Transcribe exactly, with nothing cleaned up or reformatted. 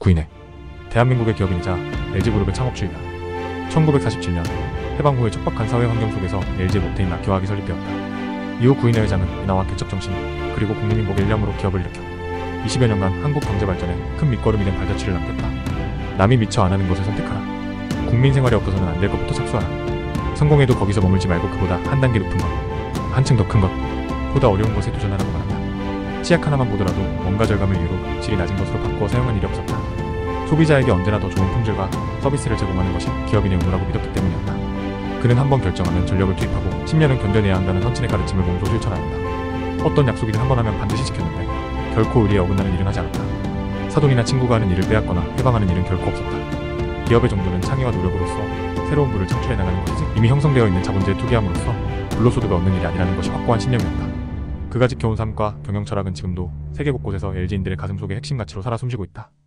구인회 대한민국의 기업인이자 엘지그룹의 창업주이다. 천구백사십칠 년 해방 후의 척박한 사회 환경 속에서 엘지의 모태인 낙교학이 설립되었다. 이후 구인회 회장은 인하와 개척 정신 그리고 국민민복의 일념으로 기업을 일으켜 이십여 년간 한국 경제 발전에 큰 밑거름이 된 발자취를 남겼다. 남이 미처 안 하는 것을 선택하라. 국민 생활에 없어서는 안 될 것부터 착수하라. 성공해도 거기서 머물지 말고 그보다 한 단계 높은 것, 한층 더 큰 것, 보다 어려운 것에 도전하라고 말한다. 치약 하나만 보더라도 원가 절감을 이유로 질이 낮은 것으로 바꾸어 사용한 일이 없었다. 소비자에게 언제나 더 좋은 품질과 서비스를 제공하는 것이 기업인의 의무라고 믿었기 때문이었다. 그는 한번 결정하면 전력을 투입하고 십 년은 견뎌내야 한다는 선친의 가르침을 몸소 실천한다. 어떤 약속이든 한번 하면 반드시 지켰는데 결코 의리에 어긋나는 일은 하지 않았다. 사돈이나 친구가 하는 일을 빼앗거나 해방하는 일은 결코 없었다. 기업의 정도는 창의와 노력으로서 새로운 부를 창출해 나가는 것이지 이미 형성되어 있는 자본주의에 투기함으로써 불로소득을 얻는 일이 아니라는 것이 확고한 신념이었다. 그가 지켜온 삶과 경영 철학은 지금도 세계 곳곳에서 엘지인들의 가슴 속의 핵심 가치로 살아 숨쉬고 있다.